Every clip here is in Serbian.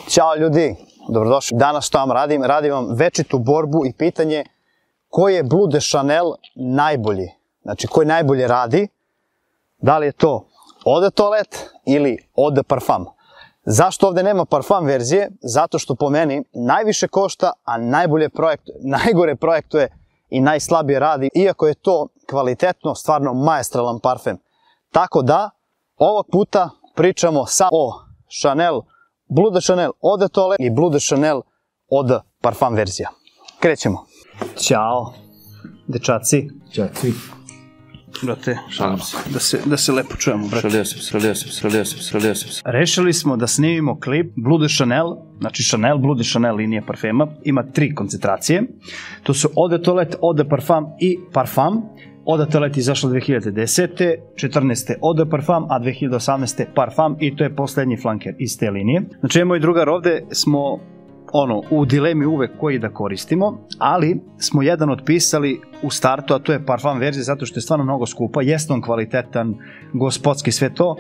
Ćao ljudi, dobrodošli. Danas što vam radim? Radim vam večitu borbu i pitanje koji je Bleu de Chanel najbolji. Znači, koji najbolje radi? Da li je to Eau de Toilette ili Eau de Parfum? Zašto ovde nema parfum verzije? Zato što po meni najviše košta, a najgore projektuje i najslabije radi, iako je to kvalitetno, stvarno maestralan parfem. Tako da, ovog puta pričamo samo o Chanel, Bleu de Chanel Eau de Toilette i Bleu de Chanel Eau de Parfum verzija. Krećemo. Ćao, dečaci. Ćaci. Brate, Šalim se. da se lepo čujemo, brate. Srelio sam. Rešili smo da snimimo klip Bleu de Chanel, znači Chanel, Bleu de Chanel linija parfema, ima 3 koncentracije. To su Eau de Toilette, Eau de Parfum i Parfum. Eau de Toilette je izašla 2010. 14. Eau de Parfum, a 2018. Parfum i to je poslednji flanker iz te linije. Znači, ja i moj drugar ovde smo u dilemi uvek koji da koristimo, ali smo jedan otpisali u startu, a to je parfum verzija, zato što je stvarno mnogo skupa, jeste on kvalitetan, gospodski, sve to.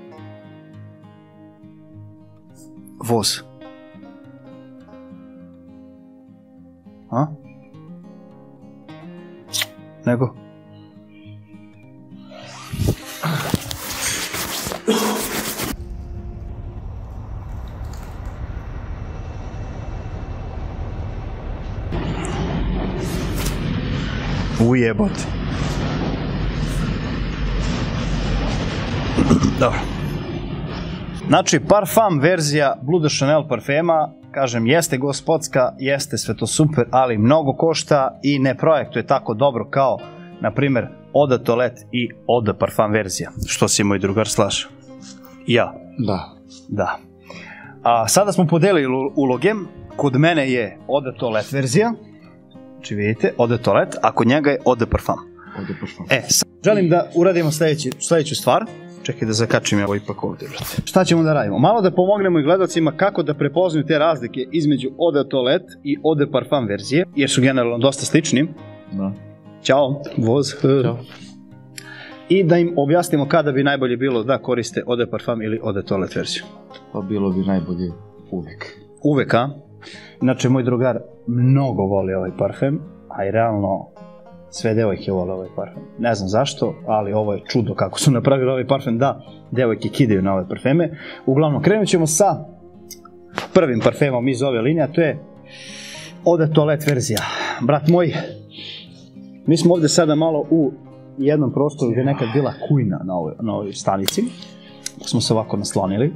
Voz. A? Nego? Ujebot. Dobro. Znači, parfum verzija Bleu de Chanel parfema, kažem, jeste gospodska, jeste sve to super, ali mnogo košta i ne projektuje tako dobro kao, na primer, Eau de Toilette i Eau de Parfum verzija. Što si moj drugar slaže? Ja. Da. A sada smo podelili uloge. Kod mene je Eau de Toilette verzija. Znači vidite, Eau de Toilette, a kod njega je Eau de Parfum. Sad želim da uradimo sledeću stvar. Čekaj da zakačim ja ovo ipak ovde, brate. Šta ćemo da radimo? Malo da pomognemo i gledalcima kako da prepoznaju te razlike između Eau de Toilette i Eau de Parfum verzije, jer su generalno dosta slični. Da. Ćao, voz. Ćao. I da im objasnimo kada bi najbolje bilo da koriste Eau de Parfum ili Eau de Toilette verziju. Pa bilo bi najbolje uvek. Uvek, a? Inače, moj drugar mnogo voli ovaj parfem, a i realno sve devojke vole ovaj parfem. Ne znam zašto, ali ovo je čudo kako su napravili ovaj parfem, da devojke kidaju na ove parfeme. Uglavnom, krenut ćemo sa prvim parfemom iz ove linije, a to je Eau de Toilette verzija. Brat moj, mi smo ovde sada malo u jednom prostoru gde je nekad bila kujna na ovoj stanici, smo se ovako naslonili.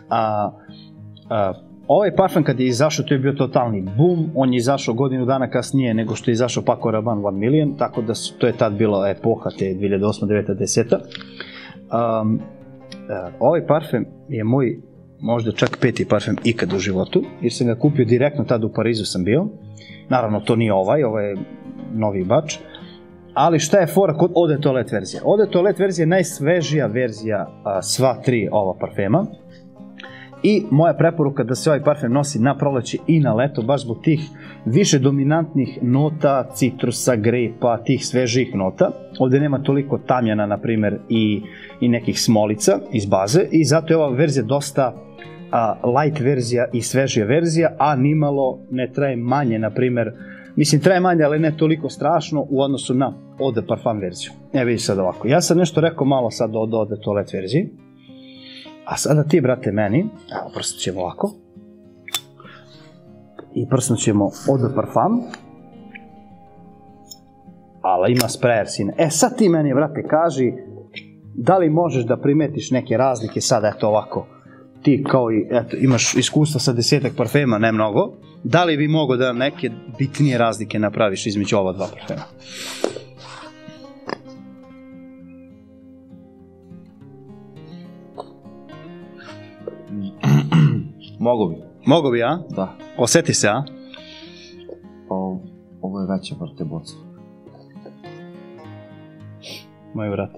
Ovaj parfum kad je izašao, to je bio totalni boom, on je izašao godinu dana kasnije nego što je izašao Paco Rabanne 1 Million, tako da to je tad bila epoha te 2008, 2009, 10. Ovaj parfum je moj možda čak 5. parfum ikad u životu, jer sam ga kupio direktno tad u Parizu sam bio. Naravno, to nije ovo je novi bač. Ali šta je fora kod Eau de Toilette verzija? Eau de Toilette verzija je najsvežija verzija sva 3 ova parfema. I moja preporuka da se ovaj parfem nosi na proleće i na leto, baš zbog tih više dominantnih nota, citrusa, grepa, tih svežih nota. Ovde nema toliko tamjana, na primer, i nekih smolica iz baze i zato je ova verzija dosta light verzija i svežija verzija, a nimalo ne traje manje, na primer, mislim traje manje, ali ne toliko strašno u odnosu na Eau de Parfum verziju. Vidi sad ovako, ja sam nešto rekao malo sad o Eau de Toilette verziji. A sada ti, brate, meni, evo, prsnut ćemo ovako, i prsnut ćemo Eau de Parfum, ali ima sprayer sine. Sad ti meni, brate, kaži, da li možeš da primetiš neke razlike, sada eto ovako, ti kao i, eto, imaš iskustva sa 10-ak parfema, ne mnogo, da li bi mogo da neke bitnije razlike napraviš između ova 2 parfema? Mogu bi, a? Da. Oseti se, a? Ovo je veća, brate, boca. Moj vrat.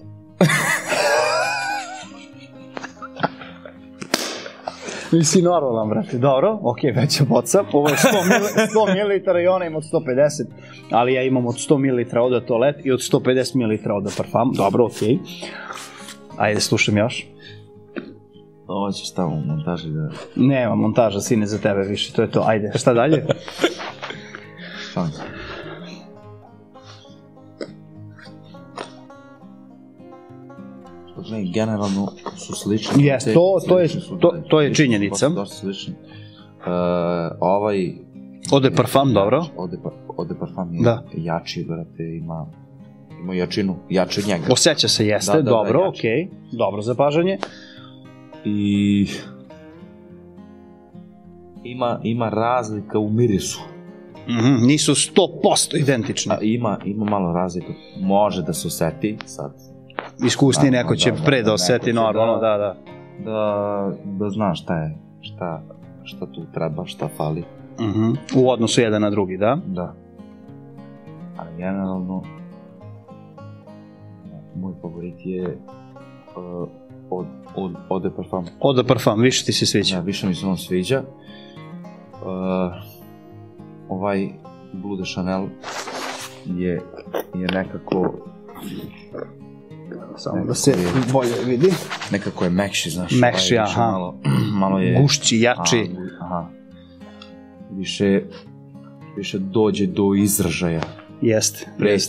Nisi normalan, brate. Dobro, okej, veća boca. Ovo je 100 ml i ona ima od 150, ali ja imam od 100 ml Eau de Toilette i od 150 ml Eau de Parfum. Dobro, okej. Ajde, slušam još. Ovo ćeš tamo u montaži da... Nema montaža, sine, za tebe više, to je to. Ajde, šta dalje? Šans. Generalno su slični. Jes, to je činjenica. Dosta slični. Ovaj... Eau de Parfum, dobro. Eau de Parfum je jači, brate, ima jačinu, jače od njega. Osjeća se, jeste, dobro, okej. Dobro zapažanje. I... Ima razlika u mirisu. Nisu 100% identični. Ima malo razlika. Može da se oseti sad. Iskusni neko će pre da oseti, normalno, da. Da znaš šta tu treba, šta fali. U odnosu jedan na drugi, da? Da. Ali generalno, moj favorit je Eau de Parfum. Eau de Parfum, više ti se sviđa? Da, više mi se on sviđa. Ovaj Bleu de Chanel je nekako... Samo da se bolje vidi. Nekako je mekši, znaš. Mekši, aha. Malo je... Gušći, jači. Aha. Više dođe do izražaja. Jeste.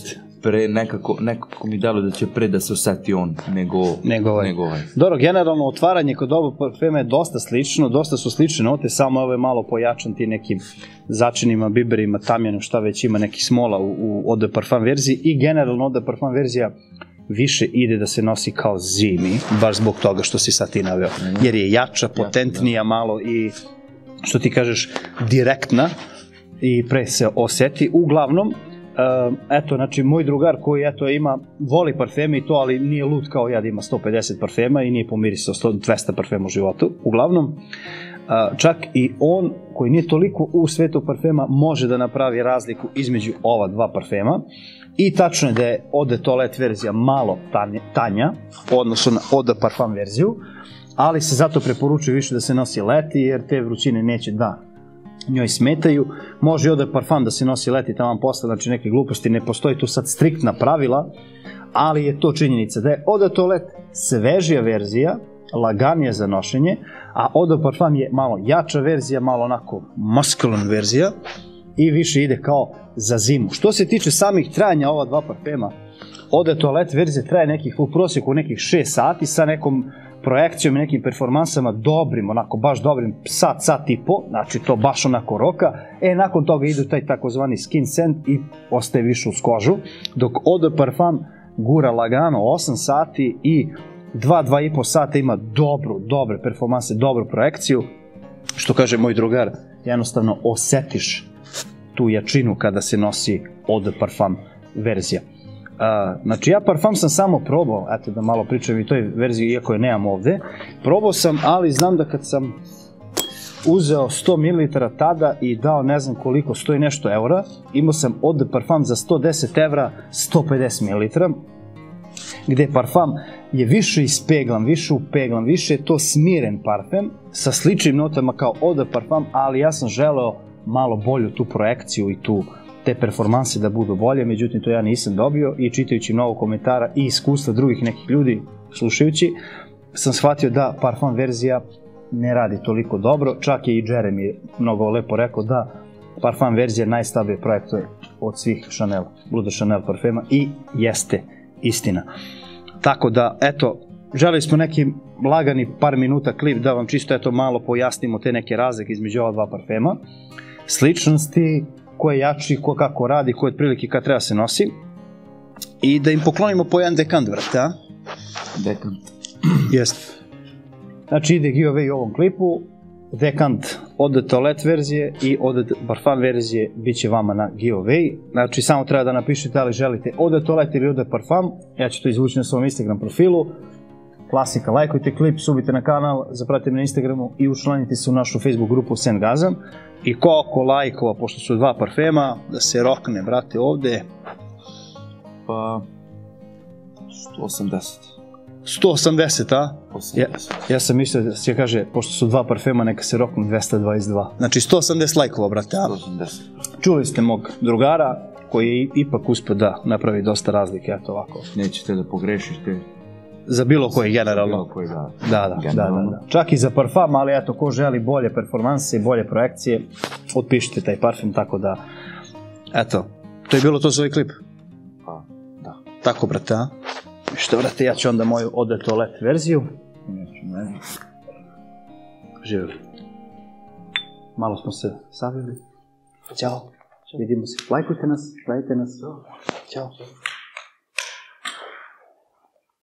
Nekako mi dalo da će pre da se oseti on nego ovaj. Dobro, generalno otvaranje kod ovog parfema je dosta slično, dosta su slične note, samo ovo je malo pojačan ti nekim začinima, biberima, tamjanom, šta već ima neki smola u Eau de Parfum verziji i generalno Eau de Parfum verzija više ide da se nosi kao zimi, baš zbog toga što si sad ti naveo, jer je jača, potentnija malo i što ti kažeš direktna i pre se oseti. Uglavnom, eto, znači, moj drugar koji, eto, voli parfeme i to, ali nije lud kao ja da ima 150 parfema i nije pomirisao 200 parfema u životu. Uglavnom, čak i on, koji nije toliko u svetu parfema, može da napravi razliku između ova dva parfema. I tačno je da je Eau de Toilette verzija malo tanja, u odnosu na Eau de Parfum verziju, ali se zato preporučuje više da se nosi leti, jer te vrućine neće da njoj smetaju. Može Eau de Parfum da se nosi leti tamo posle, znači neke gluposti, ne postoji tu sad striktna pravila, ali je to činjenica da je Eau de Toilette svežija verzija, laganija za nošenje, a Eau de Parfum je malo jača verzija, malo onako masculine verzija i više ide kao za zimu. Što se tiče samih trajanja ova dva parfema, Eau de Toilette verzija traje nekih u prosjeku nekih 6 sati sa nekom projekcijom i nekim performansama dobrim, onako baš dobrim, sat i po, znači to baš onako roka, nakon toga idu taj takozvani skin scent i ostaje više uz kožu, dok Eau de Parfum gura lagano 8 sati i 2,5 sata ima dobre performanse, dobru projekciju, što kaže moj drugar, jednostavno osetiš tu jačinu kada se nosi Eau de Parfum verzija. Znači ja parfum sam samo probao, eto da malo pričam i toj verziji, iako je nemam ovde, probao sam, ali znam da kad sam uzeo 100 ml tada i dao ne znam koliko, 100 i nešto eura, imao sam Eau de Parfum za 110 evra, 150 ml, gde parfum je više ispeglan, više upeglan, više je to smiren parfum, sa sličnim notama kao Eau de Parfum, ali ja sam želeo malo bolju tu projekciju i te performanse da budu bolje, međutim to ja nisam dobio i čitajući mnogo komentara i iskustva drugih nekih ljudi, slušajući, sam shvatio da parfum verzija ne radi toliko dobro, čak je i Jeremy mnogo lepo rekao da parfum verzija najslabije projektuje od svih Chanel, Bleu de Chanel parfema i jeste istina. Tako da, eto, želeli smo neki lagani par minuta klip da vam čisto eto malo pojasnimo te neke razlike između ova dva parfema, sličnosti, ko je jači, ko kako radi, ko je otprilike kad treba se nosi i da im poklonimo po jedan dekant, vrate, a? Dekant. Jeste. Znači ide giveaway u ovom klipu, dekant Eau de Toilette verzije i Eau de Parfum verzije bit će vama na giveaway. Znači samo treba da napišete da li želite Eau de Toilette ili Eau de Parfum, ja ću to izvući na svom Instagram profilu. Klasika, lajkujte klip, subite na kanal, zapratite me na Instagramu i učlanite se u našu Facebook grupu Sen Gazam. I koliko lajkova, pošto su dva parfema, da se rokne, brate, ovde? Pa, 180. 180, a? 80. Ja sam mislio da će kaže, pošto su dva parfema, neka se roknu 222. Znači 180 lajkova, brate, a? 180. Čuli ste mog drugara, koji je ipak uspio da napravi dosta razlike, eto ovako. Nećete da pogrešite. Za bilo koji, generalno. Bilo koji, da. Da. Čak i za parfum, ali eto, ko želi bolje performanse i bolje projekcije, otpišite taj parfum, tako da, eto, to je bilo to za ovaj klip. Pa, da. Tako, brate, a? Što, brate, ja ću onda moju ode toalet verziju. Živjeli. Malo smo se savili. Ćao. Vidimo se. Lajkujte nas, gledajte nas. Ćao.